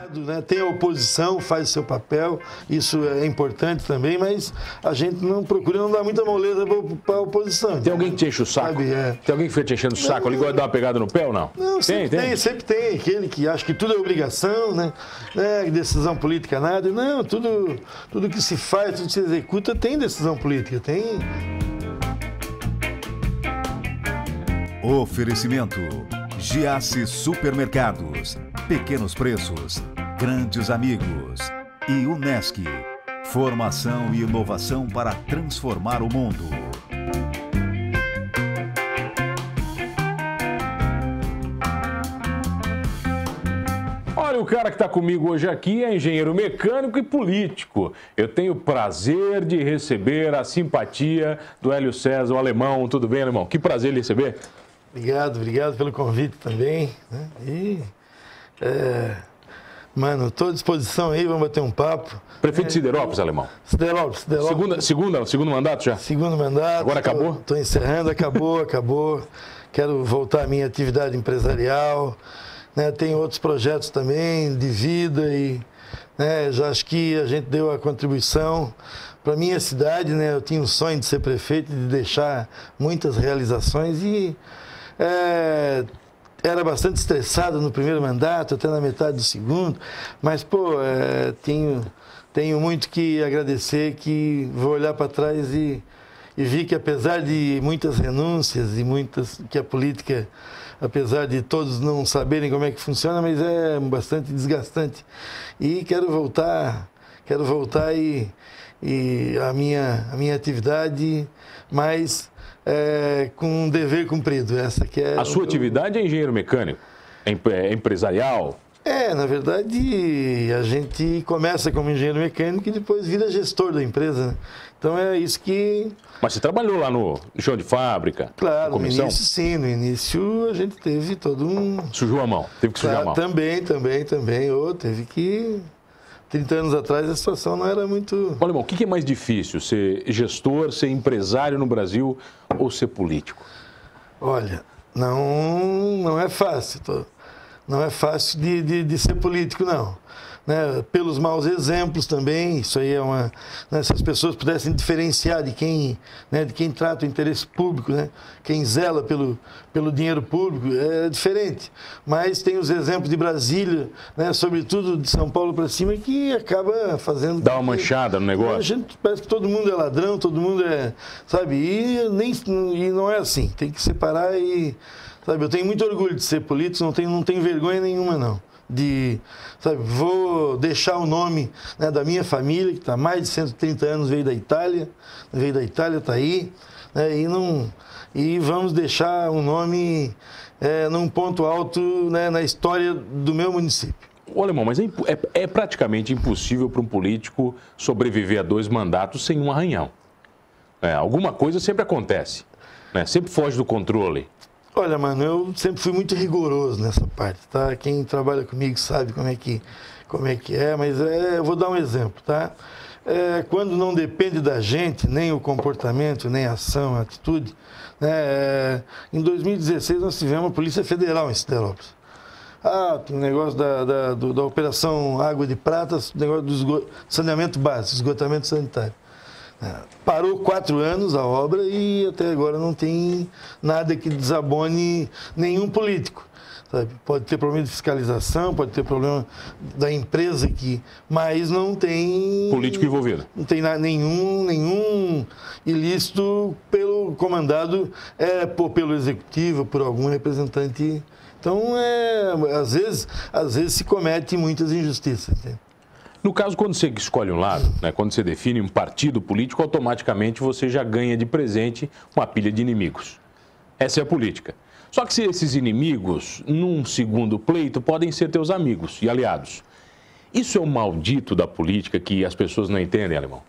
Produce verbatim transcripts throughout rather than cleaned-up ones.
Né? Tem a oposição, faz o seu papel, isso é importante também, mas a gente não procura não dar muita moleza para a oposição. Tem alguém que te enche o saco? Sabe, é. Tem alguém que fica te enchendo o saco ali, gosta de dar uma pegada no pé ou não? Não, tem, sempre tem, tem, sempre tem. Aquele que acha que tudo é obrigação, né? É, decisão política nada. Não, tudo, tudo que se faz, tudo que se executa tem decisão política, tem. Oferecimento: Giasse Supermercados, pequenos preços, grandes amigos. E Unesc, formação e inovação para transformar o mundo. Olha, o cara que está comigo hoje aqui é engenheiro mecânico e político. Eu tenho o prazer de receber a simpatia do Hélio César, o alemão. Tudo bem, alemão? Que prazer ele receber. Obrigado, obrigado pelo convite também. Né? E, é, mano, estou à disposição aí, vamos bater um papo. Prefeito de Siderópolis, alemão. Siderópolis, Siderópolis. Segunda, segunda, segundo mandato já? Segundo mandato. Agora acabou? Estou encerrando, acabou, acabou. Quero voltar à minha atividade empresarial. Né? Tenho outros projetos também de vida e né, já acho que a gente deu a contribuição para a minha cidade. Né? Eu tinha um sonho de ser prefeito, de deixar muitas realizações e é, era bastante estressado no primeiro mandato, até na metade do segundo, mas, pô, é, tenho, tenho muito que agradecer, que vou olhar para trás e, e vi que apesar de muitas renúncias e muitas, que a política, apesar de todos não saberem como é que funciona, mas é bastante desgastante. E quero voltar, quero voltar e, e a, minha, a minha atividade, mas é, com um dever cumprido. Essa que é a sua o, atividade é engenheiro mecânico? É empresarial? É, na verdade, a gente começa como engenheiro mecânico e depois vira gestor da empresa. Né? Então é isso que... Mas você trabalhou lá no chão de fábrica? Claro, no início sim, no início a gente teve todo um... Sujou a mão, teve que sujar tá, a mão. Também, também, também. Oh, teve que... trinta anos atrás a situação não era muito... Olha, irmão, o que é mais difícil? Ser gestor, ser empresário no Brasil ou ser político? Olha, não, não é fácil. Tô... Não é fácil de, de, de ser político, não. Né? Pelos maus exemplos também, isso aí é uma... Né? Se as pessoas pudessem diferenciar de quem, né? de quem trata o interesse público, né? Quem zela pelo, pelo dinheiro público, é diferente. Mas tem os exemplos de Brasília, né? Sobretudo de São Paulo para cima, que acaba fazendo... Dá uma manchada no negócio. A gente parece que todo mundo é ladrão, todo mundo é... Sabe? E, nem, e não é assim. Tem que separar e... Sabe, eu tenho muito orgulho de ser político, não tenho, não tenho vergonha nenhuma, não. De, sabe, vou deixar o nome, né, da minha família, que está há mais de cento e trinta anos, veio da Itália, veio da Itália, está aí, né, e, não, e vamos deixar um nome é, num ponto alto, né, na história do meu município. Ô, alemão, mas é, é, é praticamente impossível para um político sobreviver a dois mandatos sem um arranhão. É, alguma coisa sempre acontece, né, sempre foge do controle. Olha, mano, eu sempre fui muito rigoroso nessa parte, tá? Quem trabalha comigo sabe como é que, como é, que é, mas é, eu vou dar um exemplo, tá? É, quando não depende da gente, nem o comportamento, nem a ação, a atitude, né? É, em dois mil e dezesseis nós tivemos a Polícia Federal em Siderópolis. Ah, tem um negócio da, da, do, da Operação Água de Prata, negócio do esgo, saneamento básico, esgotamento sanitário. Parou quatro anos a obra e até agora não tem nada que desabone nenhum político. Sabe? Pode ter problema de fiscalização, pode ter problema da empresa aqui, mas não tem... Político envolvido. Não tem nenhum, nenhum ilícito pelo comandado, é, por, pelo executivo, por algum representante. Então, é, às vezes, às vezes se comete muitas injustiças. Entende? No caso, quando você escolhe um lado, né, quando você define um partido político, automaticamente você já ganha de presente uma pilha de inimigos. Essa é a política. Só que se esses inimigos, num segundo pleito, podem ser teus amigos e aliados. Isso é o maldito da política que as pessoas não entendem, alemão?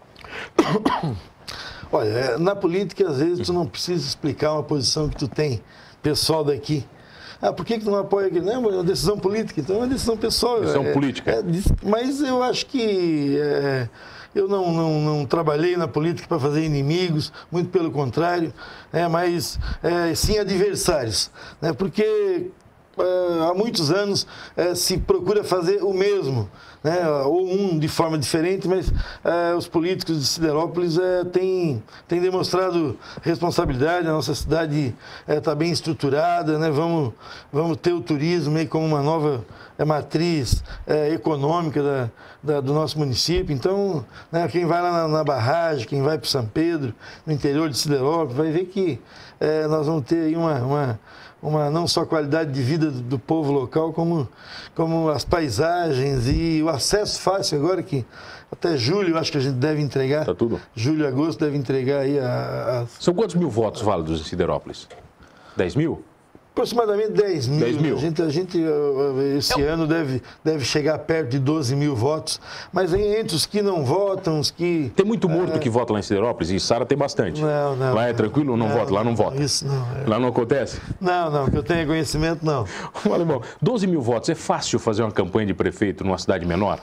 Olha, na política, às vezes, tu não precisa explicar uma posição que tu tem, pessoal daqui. Ah, por que que tu não apoia aquilo? Não, é uma decisão política, então é uma decisão pessoal. Decisão é, política. É, mas eu acho que é, eu não, não, não trabalhei na política para fazer inimigos, muito pelo contrário, é, mas é, sim adversários. Né, porque há muitos anos é, se procura fazer o mesmo, né? Ou um de forma diferente, mas é, os políticos de Siderópolis é, têm, têm demonstrado responsabilidade, a nossa cidade está é, bem estruturada, né? vamos, vamos ter o turismo aí como uma nova é, matriz é, econômica da, da, do nosso município. Então, né, quem vai lá na, na barragem, quem vai para São Pedro, no interior de Siderópolis, vai ver que é, nós vamos ter aí uma... uma uma não só qualidade de vida do, do povo local, como, como as paisagens e o acesso fácil agora, que até julho acho que a gente deve entregar. Tá tudo? Julho e agosto deve entregar aí a, a... São quantos mil votos válidos em Siderópolis? dez mil? Aproximadamente dez mil. dez mil. A gente, a gente esse é. ano deve, deve chegar perto de doze mil votos, mas entre os que não votam, os que... Tem muito morto é... que vota lá em Siderópolis, e Sara tem bastante. Não, não. Lá é tranquilo? Não, não vota? Lá não vota? Isso não. É... Lá não acontece? Não, não, que eu tenha conhecimento, não. Alemão, doze mil votos, é fácil fazer uma campanha de prefeito numa cidade menor?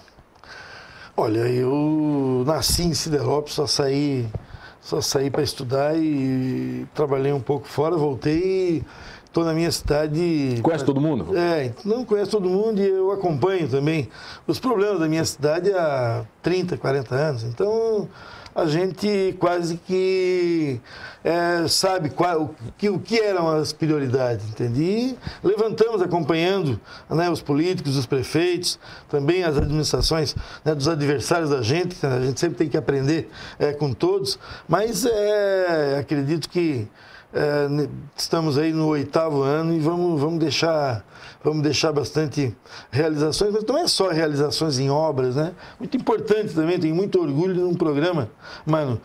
Olha, eu nasci em Siderópolis, só saí, só saí para estudar e trabalhei um pouco fora, voltei... Estou na minha cidade... Conhece todo mundo? É, não conheço todo mundo e eu acompanho também os problemas da minha cidade há trinta, quarenta anos. Então, a gente quase que é, sabe qual, o, que, o que eram as prioridades, entende? E levantamos acompanhando, né, os políticos, os prefeitos, também as administrações, né, dos adversários da gente. A gente sempre tem que aprender é, com todos, mas é, acredito que É, estamos aí no oitavo ano e vamos, vamos, deixar, vamos deixar bastante realizações, mas não é só realizações em obras, né? Muito importante também, tenho muito orgulho de um programa, mano,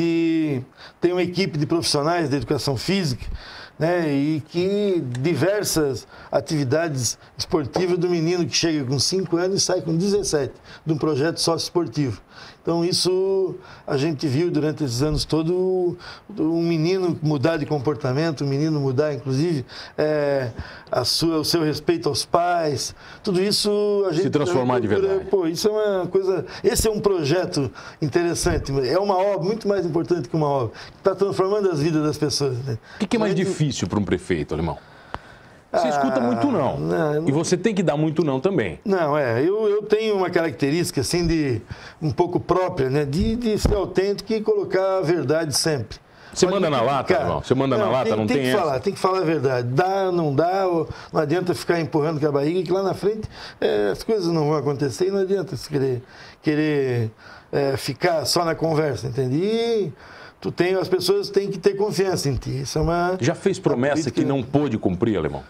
de tem uma equipe de profissionais da educação física, né? E que diversas atividades esportivas do menino que chega com cinco anos e sai com dezessete, de um projeto socioesportivo. Então, isso a gente viu durante esses anos todos, um menino mudar de comportamento, um menino mudar, inclusive, é, a sua, o seu respeito aos pais, tudo isso a gente... Se transformar de verdade. Pô, isso é uma coisa... Esse é um projeto interessante, é uma obra muito mais importante que uma obra, que está transformando as vidas das pessoas. Né? O que, que é mais gente... difícil para um prefeito, Alemão? Você ah, escuta muito não. não. E você tem que dar muito não também. Não, é. Eu, eu tenho uma característica, assim, de um pouco própria, né? De, de ser autêntico e colocar a verdade sempre. Você Pode manda na lata, irmão? Você manda não, na lata, tem, não tem, tem que essa? falar, tem que falar a verdade. Dá, não dá, não adianta ficar empurrando com a barriga, que lá na frente é, as coisas não vão acontecer e não adianta você querer, querer é, ficar só na conversa, entende? E tu tem, as pessoas têm que ter confiança em ti. Isso é uma... Já fez promessa que não pôde cumprir, Alemão?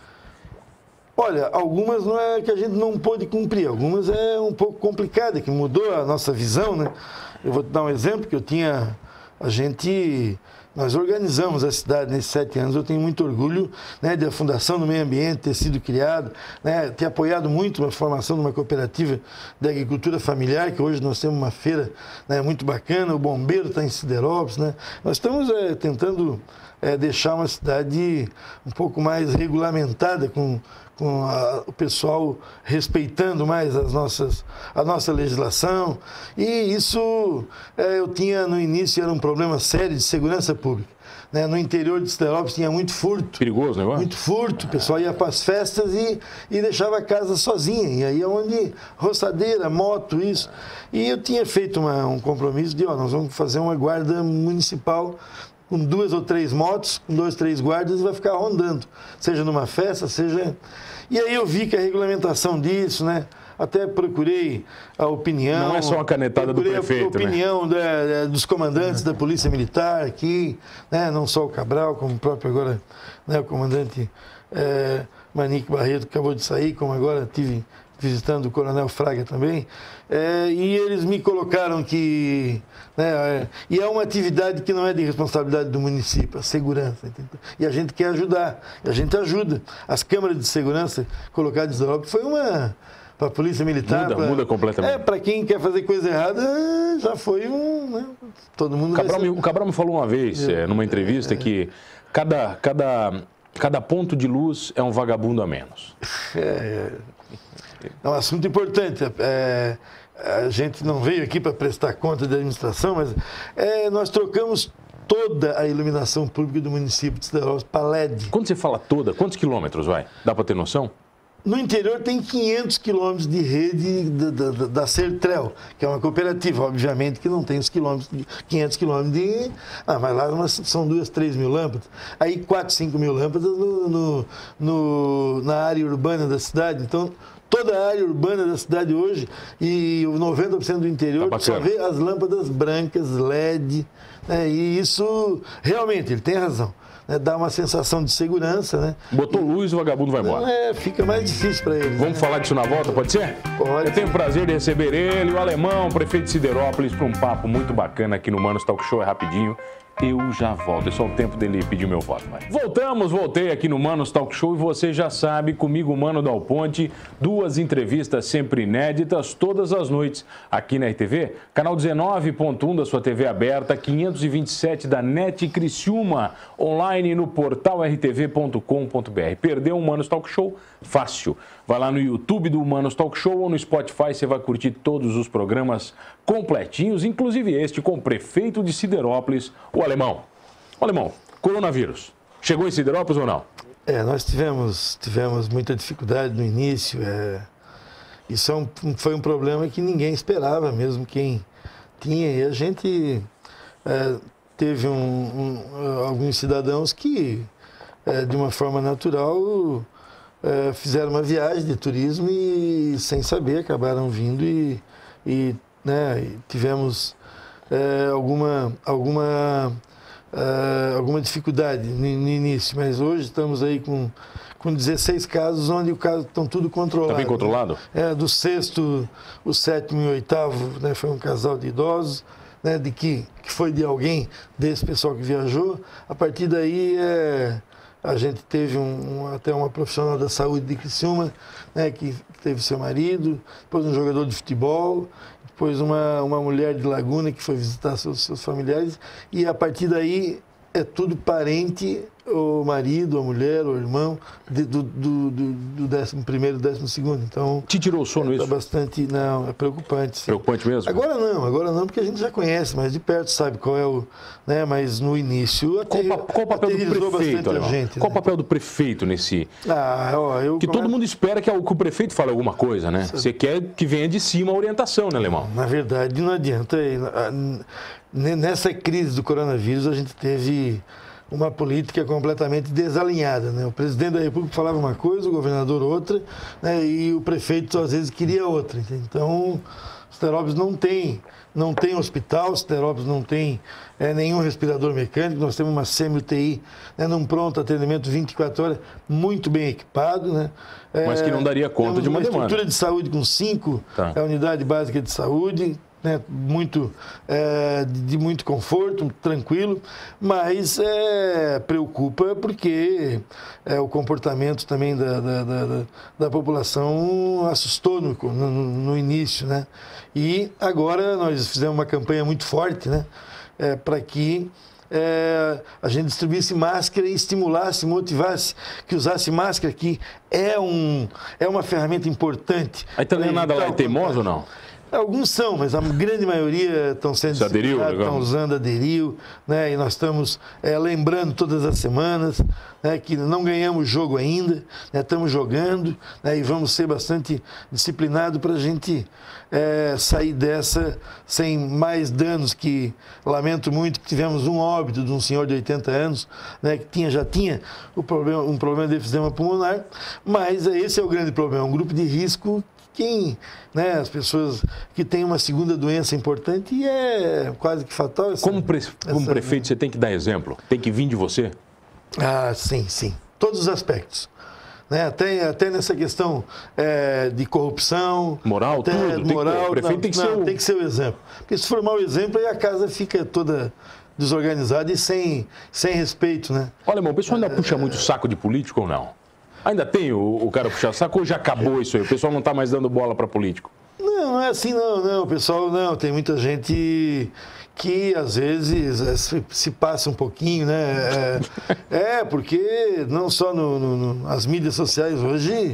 Olha, algumas não é que a gente não pôde cumprir, algumas é um pouco complicada, que mudou a nossa visão, né? Eu vou te dar um exemplo, que eu tinha, a gente, nós organizamos a cidade nesses sete anos, eu tenho muito orgulho, né, de a Fundação do Meio Ambiente ter sido criada, né, ter apoiado muito a formação de uma cooperativa de agricultura familiar, que hoje nós temos uma feira, né, muito bacana, o Bombeiro está em Siderópolis, né? Nós estamos é, tentando é, deixar uma cidade um pouco mais regulamentada, com com a, o pessoal respeitando mais as nossas, a nossa legislação. E isso é, eu tinha no início, era um problema sério de segurança pública. Né? No interior de Siderópolis tinha muito furto. Perigoso, não é? Muito furto. O pessoal ia para as festas e, e deixava a casa sozinha. E aí é onde roçadeira, moto, isso. E eu tinha feito uma, um compromisso de, ó, nós vamos fazer uma guarda municipal com duas ou três motos, com dois, três guardas, e vai ficar rondando, seja numa festa, seja... E aí eu vi que a regulamentação disso, né? Até procurei a opinião... Não é só uma canetada do prefeito, a opinião, né? da, dos comandantes da Polícia Militar aqui, né? Não só o Cabral, como o próprio agora, né? O comandante é, Manique Barreto, que acabou de sair, como agora tive visitando o Coronel Fraga também, é, e eles me colocaram que... Né, é, e é uma atividade que não é de responsabilidade do município, a segurança. Entendeu? E a gente quer ajudar, e a gente ajuda. As câmaras de segurança colocadas em Siderópolis foi uma... Para a Polícia Militar... Muda, pra, muda completamente. É, para quem quer fazer coisa errada, já foi um... Né, todo mundo... O Cabral, ser... me, o Cabral me falou uma vez, é, numa entrevista, é, que cada, cada, cada ponto de luz é um vagabundo a menos. É... É um assunto importante. É, a gente não veio aqui para prestar conta da administração, mas é, nós trocamos toda a iluminação pública do município de Siderópolis para L E D. Quando você fala toda, quantos quilômetros vai? Dá para ter noção? No interior tem quinhentos quilômetros de rede da, da, da Sertrel, que é uma cooperativa, obviamente que não tem os quilômetros, quinhentos quilômetros de... Ah, mas lá umas, são duas, três mil lâmpadas. Aí quatro, cinco mil lâmpadas no, no, no, na área urbana da cidade. Então, toda a área urbana da cidade hoje, e o noventa por cento do interior, tá, só vê as lâmpadas brancas, L E D, né? E isso, realmente, ele tem razão. É, dá uma sensação de segurança, né? Botou luz, o vagabundo vai embora. É, fica mais difícil para eles. Vamos né? falar disso na volta, pode ser? Pode. Eu tenho o prazer de receber ele, o Alemão, prefeito de Siderópolis, para um papo muito bacana aqui no Manos Talk Show. É rapidinho. Eu já volto, é só o tempo dele pedir meu voto. Vai. Voltamos, voltei aqui no Manos Talk Show e você já sabe, comigo, Mano Dal Ponte, duas entrevistas sempre inéditas, todas as noites, aqui na R T V, canal dezenove ponto um da sua T V aberta, quinhentos e vinte e sete da NET Criciúma, online no portal r t v ponto com ponto b r. Perdeu um Manos Talk Show? Fácil. Vai lá no YouTube do Manos Talk Show ou no Spotify, você vai curtir todos os programas completinhos, inclusive este com o prefeito de Siderópolis, o Alemão. O Alemão, coronavírus, chegou em Siderópolis ou não? É, nós tivemos, tivemos muita dificuldade no início. É, isso é um, foi um problema que ninguém esperava, mesmo quem tinha. E a gente é, teve um, um, alguns cidadãos que, é, de uma forma natural, é, fizeram uma viagem de turismo e, sem saber, acabaram vindo e, e, né, e tivemos é, alguma... alguma Uh, alguma dificuldade no, no início, mas hoje estamos aí com, com dezesseis casos, onde o caso estão tudo controlado. Está bem controlado? Né? É, do sexto, o sétimo e o oitavo, né, foi um casal de idosos, né, de que, que foi de alguém, desse pessoal que viajou. A partir daí, é, a gente teve um, um, até uma profissional da saúde de Criciúma, né, que, que teve seu marido, depois um jogador de futebol, depois uma, uma mulher de Laguna que foi visitar seus, seus familiares, e a partir daí é tudo parente, o marido, a mulher, o irmão, de, do, do, do, do décimo primeiro, décimo segundo. Então, te tirou o sono é, isso? Tá bastante, não, é preocupante. Sim. Preocupante mesmo? Agora não, agora não, porque a gente já conhece, mas de perto sabe qual é o, né, mas no início qual, até, qual o papel do prefeito, Alemão? Gente, qual o né? papel do prefeito nesse... Ah, ó, eu que come... todo mundo espera que, que o prefeito fale alguma coisa, né? Você quer que venha de cima a orientação, né, Alemão? Na verdade, não adianta. Nessa crise do coronavírus, a gente teve uma política completamente desalinhada, né? O presidente da República falava uma coisa, o governador outra, né? E o prefeito às vezes queria outra. Então, Siderópolis não tem, não tem hospital, Siderópolis não tem é, nenhum respirador mecânico, nós temos uma semi-U T I, né, num pronto atendimento vinte e quatro horas, muito bem equipado, né? É, mas que não daria conta de uma, uma demanda. Estrutura de saúde com cinco, tá. É a unidade básica de saúde, né, muito, é, de muito conforto, tranquilo, mas é, preocupa porque é, o comportamento também da, da, da, da população assustou no, no, no início, né? E agora nós fizemos uma campanha muito forte, né, é, para que É, a gente distribuísse máscara e estimulasse, motivasse que usasse máscara, que é, um, é uma ferramenta importante. Aí também nada lá é teimoso ou não? Alguns são, mas a grande maioria estão sendo Se aderiu, estão usando, aderiu, né? E nós estamos é, lembrando todas as semanas, né, que não ganhamos o jogo ainda, né, estamos jogando, né, e vamos ser bastante disciplinados para a gente é, sair dessa sem mais danos, que lamento muito que tivemos um óbito de um senhor de oitenta anos, né, que tinha, já tinha o problema, um problema de efizema pulmonar, mas esse é o grande problema, um grupo de risco. Quem, né, as pessoas que têm uma segunda doença importante e é quase que fatal. Essa, como, pre como essa, prefeito, você tem que dar exemplo? Tem que vir de você? Ah, sim, sim. Todos os aspectos. Né? Até, até nessa questão é, de corrupção. Moral, até tudo. Moral, tem que, o prefeito não, tem que não, ser o... tem que ser o exemplo. Porque se for mau exemplo, aí a casa fica toda desorganizada e sem, sem respeito, né? Olha, irmão, o pessoal ainda é... puxa muito saco de político ou não? Ainda tem o, o cara puxar saco ou já acabou isso aí? O pessoal não está mais dando bola para político? Não, não é assim não, não. O pessoal não, tem muita gente que às vezes se, se passa um pouquinho, né? É, é porque não só no, no, no, as mídias sociais hoje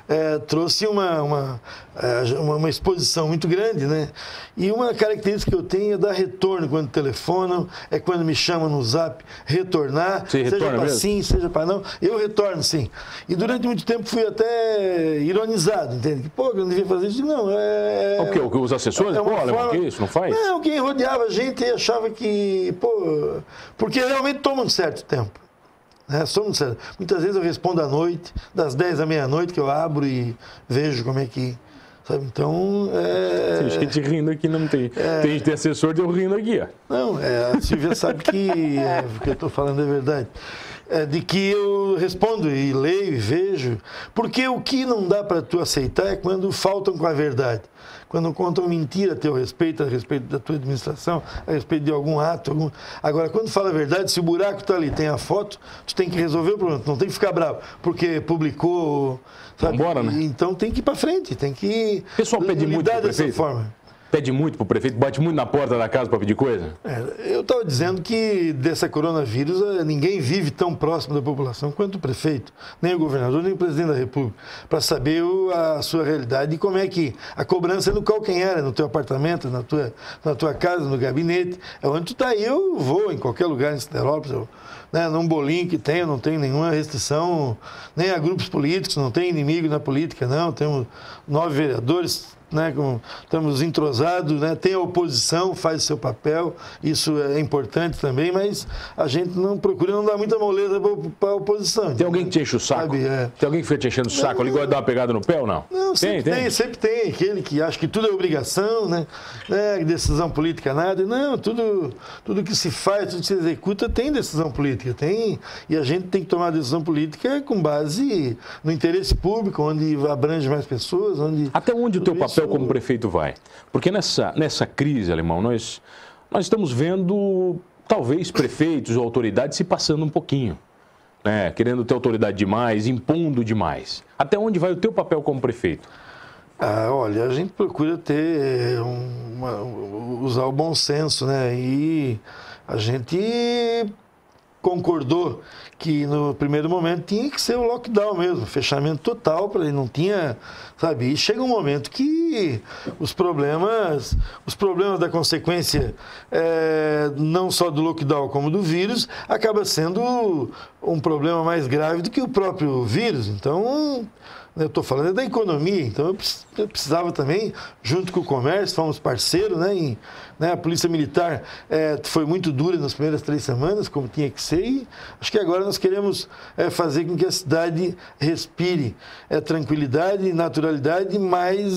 é, trouxe uma, uma, uma, uma exposição muito grande, né? E uma característica que eu tenho é dar retorno quando telefonam, é quando me chamam no zap, retornar, Você seja para mesmo? sim, seja para não, eu retorno sim. E durante muito tempo fui até ironizado, entende? Pô, eu não devia fazer isso. Não, é... O que? Os assessores? É Pô, uma Alemão, forma- que isso? Não faz? Não, quem rodeava a gente achava que, pô, porque realmente toma um certo tempo. Né? Toma um certo. Muitas vezes eu respondo à noite, das dez à meia-noite que eu abro e vejo como é que, sabe? Então, é... Tem gente rindo aqui, não tem. É. Tem, tem assessor de eu rindo aqui, ó. Não, é, a Silvia sabe que é, o que eu estou falando é verdade. É, de que eu respondo e leio e vejo, porque o que não dá para tu aceitar é quando faltam com a verdade. Quando contam mentira a teu respeito, a respeito da tua administração, a respeito de algum ato. Algum... Agora, quando fala a verdade, se o buraco está ali, tem a foto, tu tem que resolver o problema. Tu não tem que ficar bravo, porque publicou. Sabe? Vambora, né? Então tem que ir para frente, tem que O pessoal pede muito lidar pro dessa prefeito? forma. Pede muito pro prefeito, bate muito na porta da casa para pedir coisa? É, eu estava dizendo que dessa coronavírus eh, ninguém vive tão próximo da população quanto o prefeito, nem o governador, nem o presidente da República, para saber o, a sua realidade e como é que a cobrança é no calcanhar, é no teu apartamento, na tua, na tua casa, no gabinete, é onde tu está. Eu vou em qualquer lugar em Siderópolis, eu, né, num bolinho que tem, eu não tenho nenhuma restrição, nem a grupos políticos, não tem inimigo na política, não, temos nove vereadores. Né, como estamos entrosados, né, tem a oposição, faz o seu papel, isso é importante também, mas a gente não procura não dar muita moleza para a oposição. Tem alguém que te enche o saco? Sabe, é. Tem alguém que fica te enchendo o saco? Ali gosta de dar uma pegada no pé ou não? Não, sempre tem, tem, sempre tem aquele que acha que tudo é obrigação, né? É, decisão política nada. Não, tudo, tudo que se faz, tudo que se executa tem decisão política, tem, e a gente tem que tomar decisão política com base no interesse público, onde abrange mais pessoas, onde... Até onde o teu isso- papel como prefeito vai? Porque nessa, nessa crise, Alemão, nós, nós estamos vendo talvez prefeitos ou autoridades se passando um pouquinho, né? Querendo ter autoridade demais, impondo demais. Até onde vai o teu papel como prefeito? Ah, olha, a gente procura ter uma, usar o bom senso, né? E a gente concordou que no primeiro momento tinha que ser o lockdown mesmo, fechamento total, para ele não tinha, sabe? E chega um momento que os problemas, os problemas da consequência é, não só do lockdown como do vírus, acaba sendo um problema mais grave do que o próprio vírus. Então, eu estou falando da economia, então eu precisava também, junto com o comércio, fomos parceiros, né? E, né, a Polícia Militar é, foi muito dura nas primeiras três semanas, como tinha que ser, e acho que agora nós queremos é, fazer com que a cidade respire é, tranquilidade, naturalidade, mas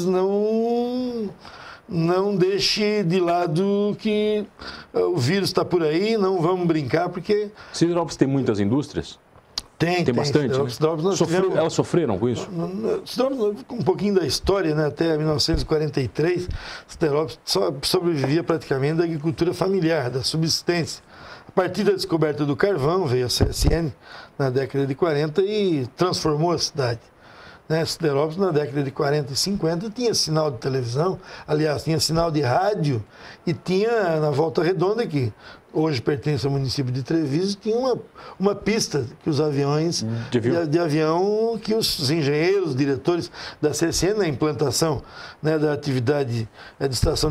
não, não deixe de lado que o vírus está por aí, não vamos brincar, porque... Siderópolis tem muitas indústrias? Tem, Tem, tem bastante, né? Siderópolis, nós Sofreu- tivemos- Elas sofreram com isso? Siderópolis, um pouquinho da história, né? Até mil novecentos e quarenta e três, Siderópolis só sobrevivia praticamente da agricultura familiar, da subsistência. A partir da descoberta do carvão, veio a C S N na década de quarenta e transformou a cidade. Né? Siderópolis, na década de quarenta e cinquenta, tinha sinal de televisão, aliás, tinha sinal de rádio e tinha, na Volta Redonda, que hoje pertence ao município de Treviso, tinha uma, uma pista que os aviões, De avião. de, de avião, que os engenheiros, diretores da C S N, na implantação, né, da atividade eh, de extração de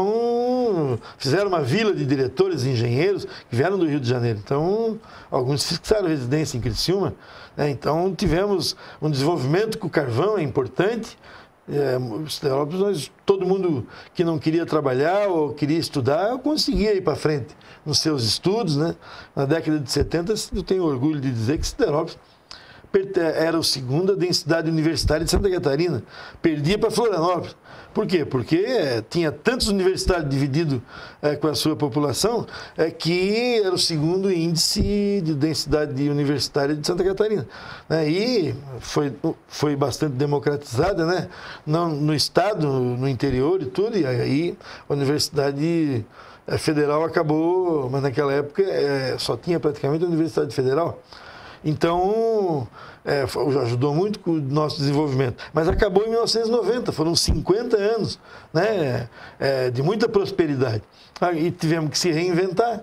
carvão, fizeram uma vila de diretores e engenheiros que vieram do Rio de Janeiro. Então, alguns fixaram residência em Criciúma. Né? Então, tivemos um desenvolvimento com o carvão, é importante. É, Siderópolis, nós, todo mundo que não queria trabalhar ou queria estudar, conseguia ir para frente nos seus estudos, né? Na década de setenta, eu tenho orgulho de dizer que Siderópolis era a segunda densidade universitária de Santa Catarina, perdia para Florianópolis. Por quê? Porque é, tinha tantos universitários divididos é, com a sua população é, que era o segundo índice de densidade universitária de Santa Catarina. Né? E foi, foi bastante democratizada, né? Não, no estado, no interior e tudo, e aí a Universidade Federal acabou, mas naquela época é, só tinha praticamente a Universidade Federal. Então, é, ajudou muito com o nosso desenvolvimento. Mas acabou em mil novecentos e noventa, foram cinquenta anos, né, é, de muita prosperidade. E tivemos que se reinventar.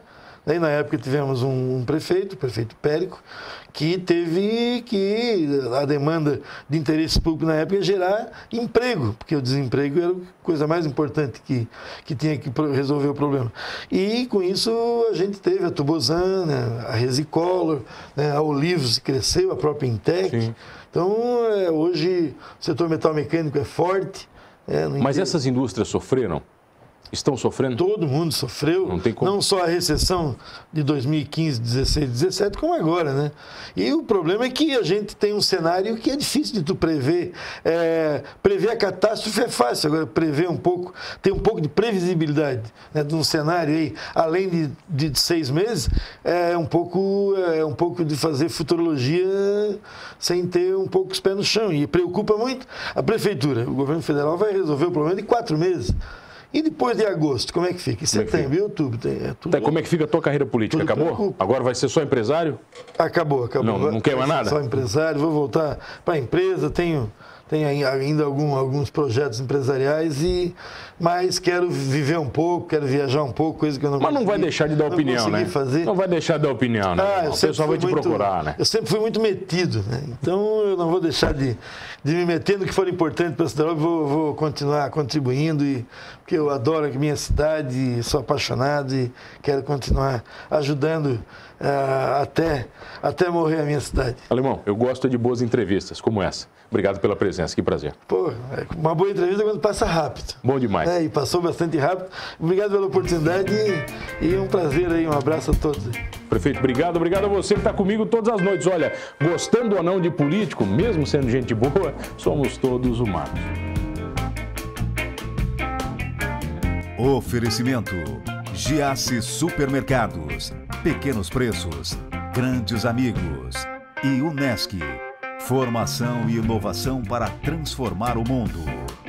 Aí, na época, tivemos um, um prefeito, o prefeito Périco, que teve que, a demanda de interesse público na época, gerar emprego, porque o desemprego era a coisa mais importante que, que tinha que resolver o problema. E, com isso, a gente teve a Tubosan, né, a Resicolor, né, a Olivos cresceu, a própria Intec. Sim. Então, é, hoje, o setor metal mecânico é forte. É, Mas essas indústrias sofreram? Estão sofrendo? Todo mundo sofreu, não, tem como... não só a recessão de dois mil e quinze, dezesseis, dezessete, como agora, né? E o problema é que a gente tem um cenário que é difícil de tu prever. É, prever a catástrofe é fácil, agora prever um pouco, ter um pouco de previsibilidade, né, de um cenário aí, além de, de seis meses, é um pouco, é um pouco de fazer futurologia sem ter um pouco os pés no chão. E preocupa muito a prefeitura. O governo federal vai resolver o problema em quatro meses. E depois de agosto, como é que fica? Em setembro, em outubro, tem, é tudo. Tá, como é que fica a tua carreira política? Acabou? Preocupa. Agora vai ser só empresário? Acabou, acabou. Não, não quer mais nada? Só empresário, vou voltar para a empresa, tenho, tenho ainda algum, alguns projetos empresariais, e, mas quero viver um pouco, quero viajar um pouco, coisa que eu não Mas não vai deixar de dar opinião, né? Fazer. Não vai deixar de dar opinião, né? Ah, o pessoal vai te muito, procurar, né? Eu sempre fui muito metido, né? Então eu não vou deixar de, de me meter no que for importante para a cidade, vou, vou continuar contribuindo, e, porque eu adoro a minha cidade, sou apaixonado e quero continuar ajudando uh, até, até morrer a minha cidade. Alemão, eu gosto de boas entrevistas como essa. Obrigado pela presença, que prazer. Pô, uma boa entrevista quando passa rápido. Bom demais. É, e passou bastante rápido. Obrigado pela oportunidade e, e um prazer aí, um abraço a todos. Prefeito, obrigado, obrigado a você que está comigo todas as noites. Olha, gostando ou não de político, mesmo sendo gente boa, somos todos humanos. Oferecimento: Giasse Supermercados, pequenos preços, grandes amigos, e Unesc, formação e inovação para transformar o mundo.